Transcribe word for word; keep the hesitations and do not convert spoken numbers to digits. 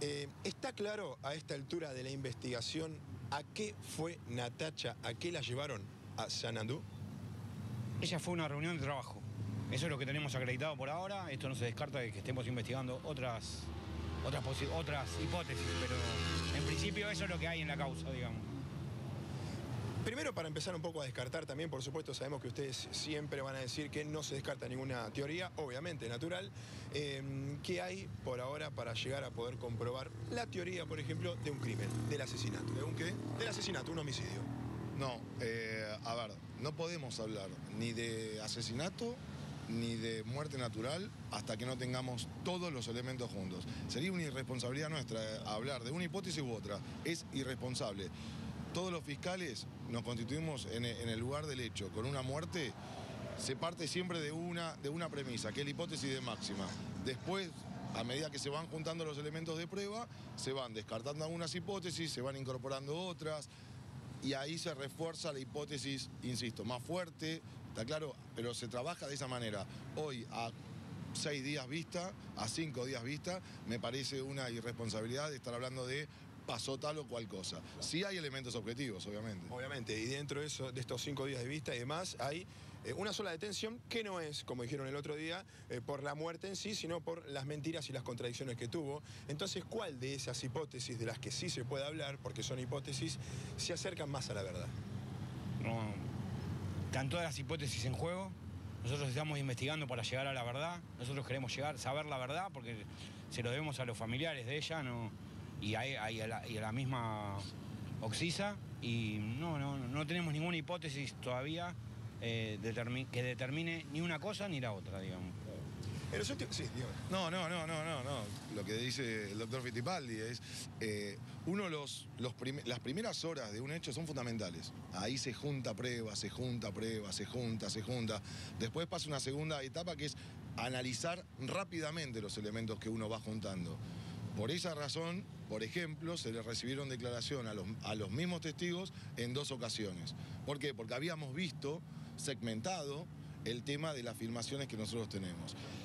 Eh, ¿Está claro a esta altura de la investigación a qué fue Natacha, a qué la llevaron a Xanadu? Ella fue una reunión de trabajo. Eso es lo que tenemos acreditado por ahora. Esto no se descarta de que estemos investigando otras, otras, otras hipótesis, pero en principio eso es lo que hay en la causa, digamos. Primero, para empezar un poco a descartar también, por supuesto, sabemos que ustedes siempre van a decir que no se descarta ninguna teoría, obviamente, natural. Eh, ¿Qué hay por ahora para llegar a poder comprobar la teoría, por ejemplo, de un crimen, del asesinato? ¿De un qué? Del asesinato, un homicidio. No, eh, a ver, no podemos hablar ni de asesinato ni de muerte natural hasta que no tengamos todos los elementos juntos. Sería una irresponsabilidad nuestra hablar de una hipótesis u otra. Es irresponsable. Todos los fiscales nos constituimos en el lugar del hecho. Con una muerte se parte siempre de una, de una premisa, que es la hipótesis de máxima. Después, a medida que se van juntando los elementos de prueba, se van descartando algunas hipótesis, se van incorporando otras, y ahí se refuerza la hipótesis, insisto, más fuerte, está claro, pero se trabaja de esa manera. Hoy, a seis días vista, a cinco días vista, me parece una irresponsabilidad de estar hablando de pasó tal o cual cosa. Sí hay elementos objetivos, obviamente. Obviamente, y dentro de, eso, de estos cinco días de vista y demás, hay eh, una sola detención que no es, como dijeron el otro día, eh, por la muerte en sí, sino por las mentiras y las contradicciones que tuvo. Entonces, ¿cuál de esas hipótesis, de las que sí se puede hablar, porque son hipótesis, se acercan más a la verdad? No, están todas las hipótesis en juego. Nosotros estamos investigando para llegar a la verdad. Nosotros queremos llegar, saber la verdad, porque se lo debemos a los familiares de ella, no... Y a, y, a la, y a la misma Oxisa, y no, no, no tenemos ninguna hipótesis todavía eh, determi que determine ni una cosa ni la otra, digamos. En los últimos... Sí, dígame. No, no, no, no, no, no. Lo que dice el doctor Fittipaldi es, eh, uno los, los prim las primeras horas de un hecho son fundamentales. Ahí se junta prueba, se junta prueba, se junta, se junta. Después pasa una segunda etapa que es analizar rápidamente los elementos que uno va juntando. Por esa razón, por ejemplo, se le recibieron declaración a los, a los mismos testigos en dos ocasiones. ¿Por qué? Porque habíamos visto segmentado el tema de las filmaciones que nosotros tenemos.